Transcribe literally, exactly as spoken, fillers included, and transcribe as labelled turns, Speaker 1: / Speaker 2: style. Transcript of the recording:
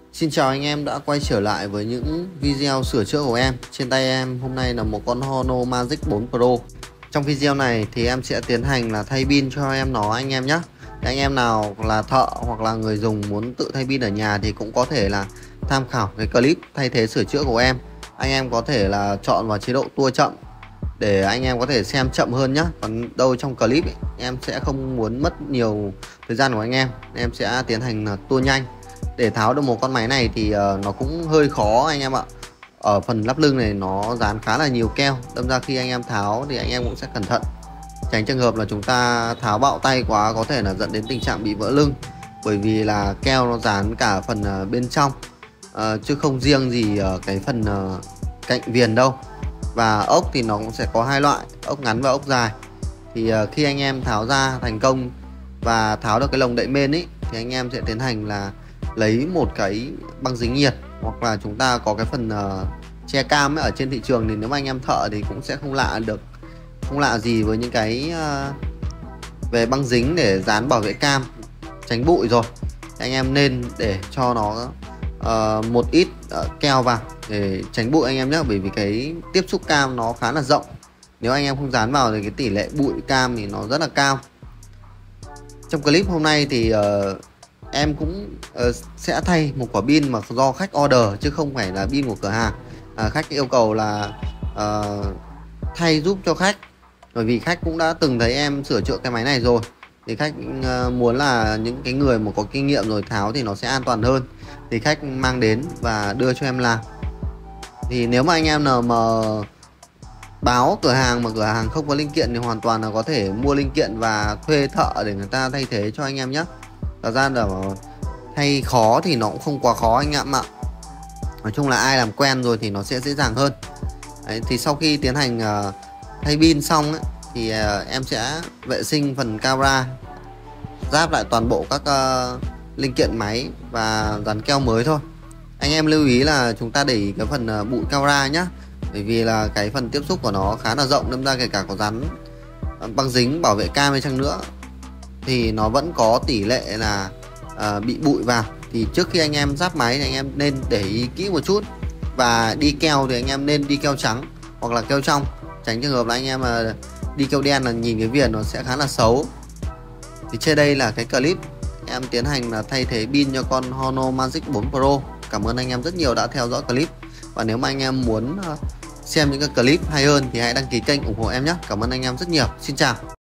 Speaker 1: Xin chào anh em đã quay trở lại với những video sửa chữa của em. Trên tay em hôm nay là một con Honor Magic bốn Pro. Trong video này thì em sẽ tiến hành là thay pin cho em nó anh em nhé. Anh em nào là thợ hoặc là người dùng muốn tự thay pin ở nhà thì cũng có thể là tham khảo cái clip thay thế sửa chữa của em. Anh em có thể là chọn vào chế độ tua chậm để anh em có thể xem chậm hơn nhé. Còn đâu trong clip ấy, em sẽ không muốn mất nhiều thời gian của anh em. Em sẽ tiến hành là tua nhanh. Để tháo được một con máy này thì uh, nó cũng hơi khó anh em ạ. Ở phần lắp lưng này nó dán khá là nhiều keo, đâm ra khi anh em tháo thì anh em cũng sẽ cẩn thận, tránh trường hợp là chúng ta tháo bạo tay quá có thể là dẫn đến tình trạng bị vỡ lưng, bởi vì là keo nó dán cả phần uh, bên trong uh, chứ không riêng gì ở cái phần uh, cạnh viền đâu. Và ốc thì nó cũng sẽ có hai loại, ốc ngắn và ốc dài. Thì uh, khi anh em tháo ra thành công và tháo được cái lồng đậy mên ấy thì anh em sẽ tiến hành là lấy một cái băng dính nhiệt, hoặc là chúng ta có cái phần uh, che cam ấy ở trên thị trường, thì nếu mà anh em thợ thì cũng sẽ không lạ được không lạ gì với những cái uh, về băng dính để dán bảo vệ cam tránh bụi rồi. Anh em nên để cho nó uh, một ít uh, keo vào để tránh bụi anh em nhé, bởi vì cái tiếp xúc cam nó khá là rộng. Nếu anh em không dán vào thì cái tỷ lệ bụi cam thì nó rất là cao. Trong clip hôm nay thì uh, em cũng uh, sẽ thay một quả pin mà do khách order chứ không phải là pin của cửa hàng. À, khách yêu cầu là uh, thay giúp cho khách, bởi vì khách cũng đã từng thấy em sửa chữa cái máy này rồi, thì khách uh, muốn là những cái người mà có kinh nghiệm rồi tháo thì nó sẽ an toàn hơn, thì khách mang đến và đưa cho em làm. Thì nếu mà anh em nào mà báo cửa hàng mà cửa hàng không có linh kiện thì hoàn toàn là có thể mua linh kiện và thuê thợ để người ta thay thế cho anh em nhé. Thật ra là thay khó thì nó cũng không quá khó anh em ạ. Nói chung là ai làm quen rồi thì nó sẽ dễ dàng hơn. Đấy, thì sau khi tiến hành uh, thay pin xong ấy, thì uh, em sẽ vệ sinh phần camera, ráp lại toàn bộ các uh, linh kiện máy và dán keo mới thôi. Anh em lưu ý là chúng ta để ý cái phần uh, bụi camera nhé, bởi vì là cái phần tiếp xúc của nó khá là rộng, đâm ra kể cả có dán uh, băng dính bảo vệ cam hay chăng nữa thì nó vẫn có tỷ lệ là uh, bị bụi vào. Thì trước khi anh em ráp máy thì anh em nên để ý kỹ một chút, và đi keo thì anh em nên đi keo trắng hoặc là keo trong, tránh trường hợp là anh em mà đi keo đen là nhìn cái viền nó sẽ khá là xấu. Thì trên đây là cái clip em tiến hành là thay thế pin cho con Honor Magic bốn Pro. Cảm ơn anh em rất nhiều đã theo dõi clip, và nếu mà anh em muốn xem những cái clip hay hơn thì hãy đăng ký kênh ủng hộ em nhé. Cảm ơn anh em rất nhiều. Xin chào.